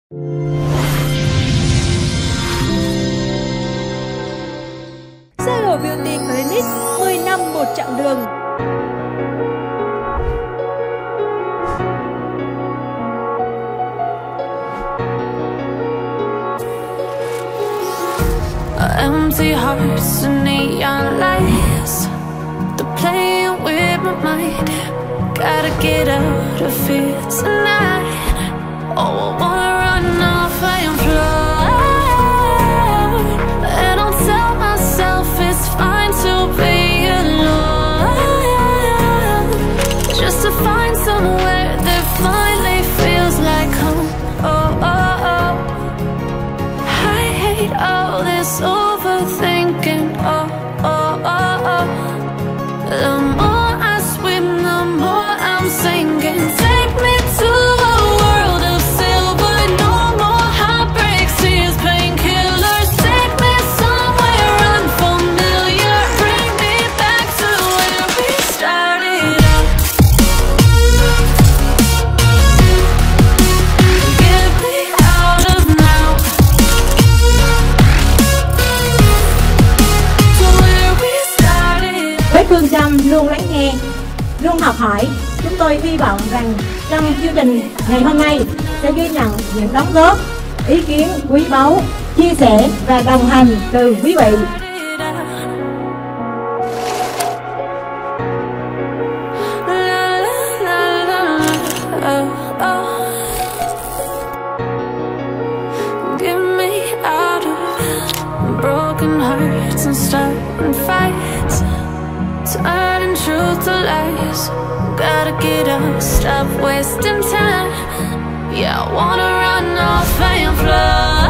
Giới Beauty Clinic 10 năm một chặng đường. Empty hearts and neon lights, they're playing with my mind. Gotta get out of here tonight. Oh, I wanna run off and fly. And I'll tell myself it's fine to be alone, just to find somewhere that finally feels like home. Oh, oh, oh. I hate all this overthinking. Oh, oh, oh, oh. The more I swim, the more I'm sinking. Take me to a world of silver. No more heartbreaks, tears, painkillers. Take me somewhere unfamiliar. Bring me back to where we started out. Get me out of now, to where we started. Với phương châm luôn lắng nghe, luôn học hỏi, chúng tôi hy vọng rằng trong chương trình ngày hôm nay sẽ ghi nhận những đóng góp, ý kiến quý báu, chia sẻ và đồng hành từ quý vị. Get me out of broken hearts and starting fights, turning truth to lies. Gotta get up, stop wasting time. Yeah, I wanna run off and fly.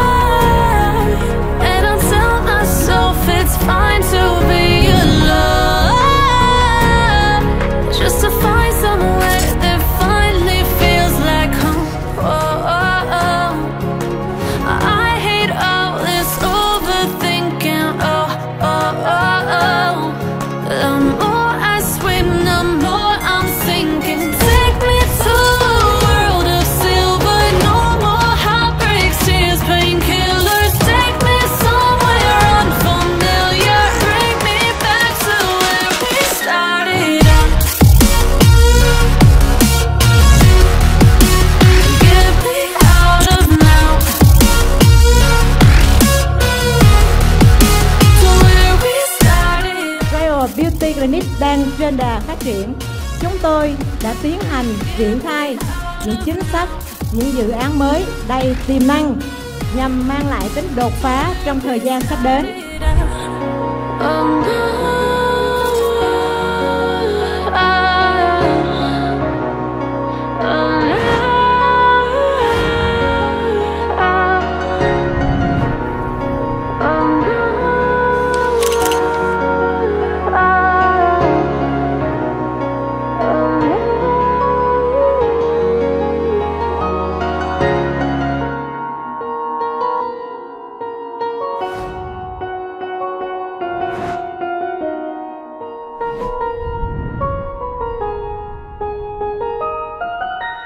And I'll tell myself it's fine to be alone, just to find somewhere that finally feels like home. Oh, oh, oh. I hate all this overthinking. Oh, oh, oh, oh. The more I swim, the more I'm sinking. Take me to a world of silver. No more heartbreaks, tears, painkillers. Take me somewhere unfamiliar. Bring me back to where we started out. Get me out of now, to where we started. Royal Beauty Clinic đang trên đà phát triển. Chúng tôi đã tiến hành triển khai những chính sách, những dự án mới đầy tiềm năng nhằm mang lại tính đột phá trong thời gian sắp đến.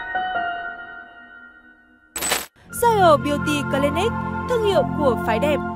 Giới Beauty Clinic, thương hiệu của phái đẹp